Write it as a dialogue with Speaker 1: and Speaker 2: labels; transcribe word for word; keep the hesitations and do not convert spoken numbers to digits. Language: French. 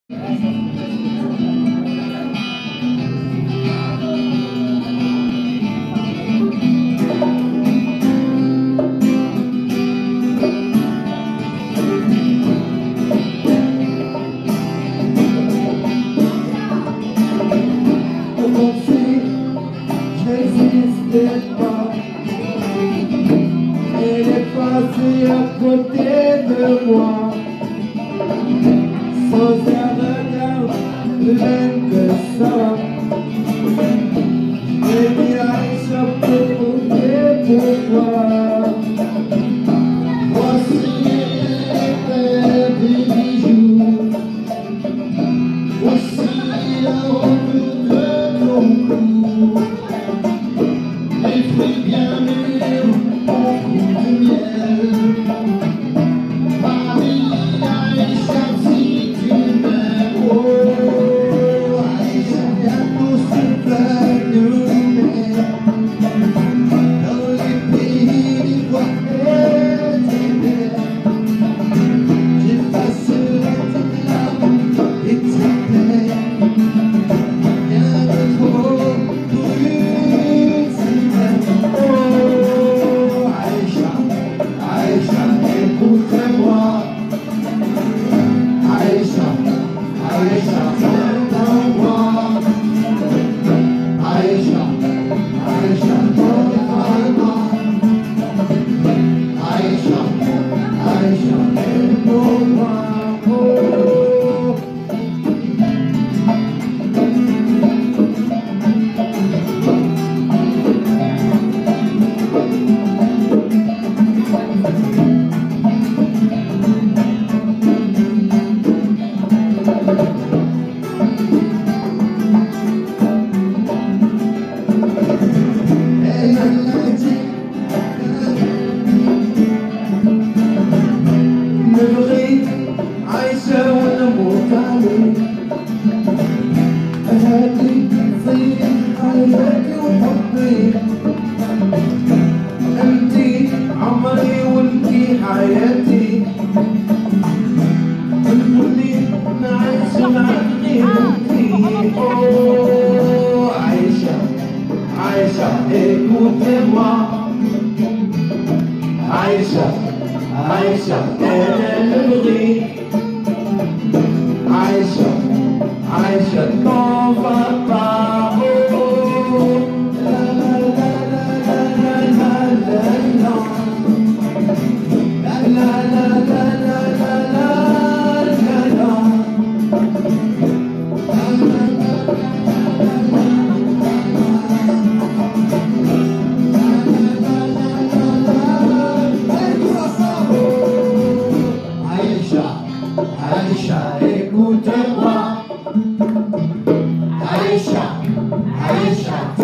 Speaker 1: n'existait pas. Elle est passée à côté de moi, sans un regard de même que ça. Et bien, je peux compter pourquoi. Voici les bijoux, voici la route de ton cou. Les fruits bien mûrs, beaucoup de miel. Paris, Aïcha, si tu m'aimes. Oh, Aïcha, viens pour ce plat nous mettre dans les pays d'ivoire et d'hiver. J'effacerai tes larmes et tes peines. Rien de trop pour une semaine. Oh, Aïcha, Aïcha, écoute-moi. Aïcha, Aïcha, viens-moi. Aïcha, Aïcha, donne-moi. Aïcha, Aïcha, aime-moi. Oh. نبغيك عايشة وانا موت عليك هاتي زي حياتي وحبي انتي عمري وانتي حياتي تقولي نعيش معاكي انتي اوه عايشة عايشة écoutez-moi عايشة Aïcha, elle est le bruit. Aïcha, Aïcha, t'en vas pas. Oh, la la la la la la la la la. La la la la la la la la la. Aïcha, écoute-moi. Aïcha, Aïcha.